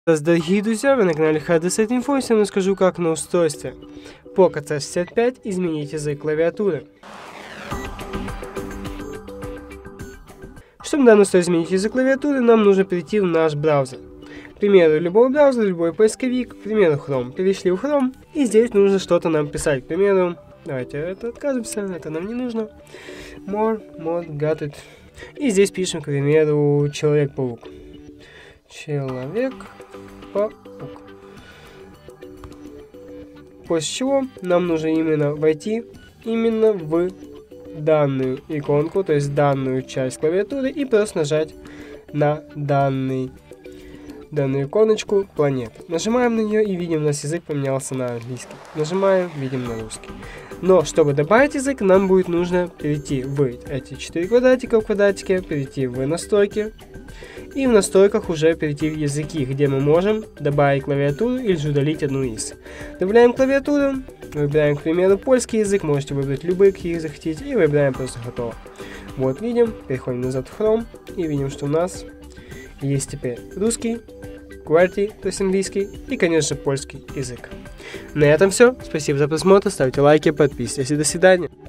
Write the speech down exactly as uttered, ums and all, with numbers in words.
Дорогие друзья, вы на канале Hardreset Info, и сегодня скажу, как на устройстве Poco си шестьдесят пять изменить язык клавиатуры. Чтобы данное устройство изменить язык клавиатуры, нам нужно перейти в наш браузер. К примеру, любой браузер, любой поисковик, к примеру, Chrome. Перешли в Chrome, и здесь нужно что-то нам писать. К примеру, давайте это откажемся, это нам не нужно. More, mod, got it. И здесь пишем, к примеру, Человек-паук. Человек-паук. После чего нам нужно именно войти именно в данную иконку, то есть данную часть клавиатуры, и просто нажать на данный, данную иконочку планет. Нажимаем на нее и видим, у нас язык поменялся на английский. Нажимаем, видим на русский. Но чтобы добавить язык, нам будет нужно перейти в эти четыре квадратика в квадратике, перейти в настройки. И в настройках уже перейти в языки, где мы можем добавить клавиатуру или же удалить одну из. Добавляем клавиатуру, выбираем, к примеру, польский язык, можете выбрать любые, какие захотите, и выбираем просто готово. Вот видим, переходим назад в Chrome и видим, что у нас есть теперь русский, QWERTY, то есть английский, и, конечно же, польский язык. На этом все. Спасибо за просмотр, ставьте лайки, подписывайтесь и до свидания.